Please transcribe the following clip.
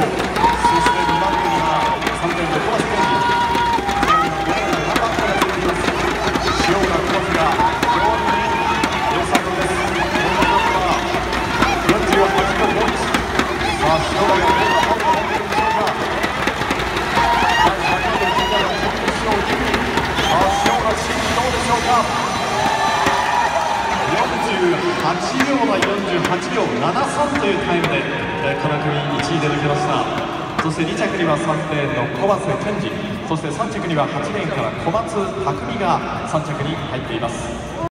2番目には3レーンの小橋健二、5レーンの7番からついています。塩浦小橋が非常に良さそうです。この記録は48秒51。さあ塩浦がどんなパワーを持っているでしょうか。第100m金メダル準決勝2組。さあ塩浦真司どうでしょうか。48秒は48秒73というタイムで、この組1位で抜けました。そして2着には3レーンの小松健二、そして3着には8レーンから小松匠が3着に入っています。